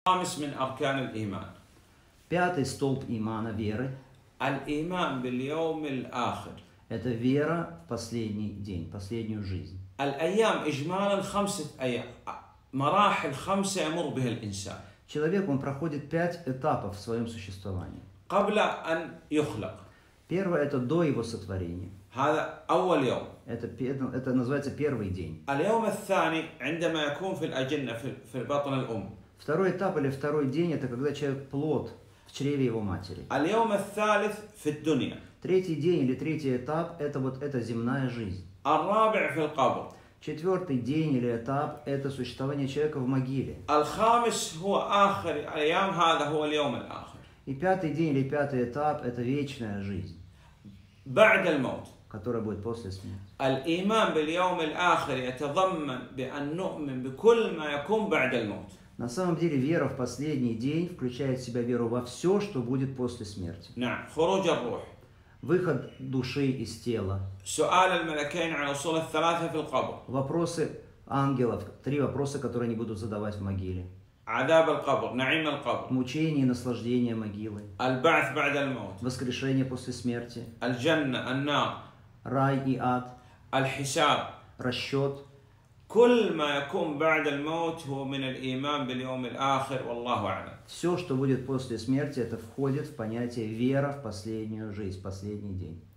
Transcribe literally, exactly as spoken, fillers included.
خامس من أركان الإيمان. Пятый столб имана, веры, الإيمان باليوم الآخر. это вера в последний день, последнюю жизнь. الأيام إجمالا خمسة أيام، مراحل خمسة يمر بها الإنسان. Человек, он проходит пять этапов в своем существовании. قبل أن يخلق. Первое – это до его сотворения. هذا أول يوم. Это, это называется первый день. اليوم الثاني عندما يكون في الأجنة في في بطن الأم. Второй этап или второй день – это когда человек плод в чреве его матери. اليوم الثالث في الدنيا. Третий день или третий этап – это вот эта земная жизнь. الرابع في القبر. Четвертый день или этап – это существование человека в могиле. الخامس هو آخر الأيام، هذا هو اليوم الآخر. И пятый день или пятый этап – это вечная жизнь, بعد الموت. которая будет после смерти. الإيمان باليوم الآخر يتضمن بأن نؤمن بكل ما يكون بعد الموت. На самом деле вера в последний день включает в себя веру во все, что будет после смерти. نعم، خروج الروح. Выход души из тела. سؤال الملكين عن أصول الثلاثة في القبر. Вопросы ангелов. Три вопроса, которые они будут задавать в могиле. عذاب القبر، نعيم القبر. Мучение и наслаждение могилы. البعث بعد الموت. Воскрешение после смерти. الجنة، النار. Рай и ад. الحساب. Расчет. كل ما يكون بعد الموت هو من الإيمان باليوم الآخر، والله أعلم. Все, что будет после смерти, это входит в понятие вера в последнюю жизнь, в последний день.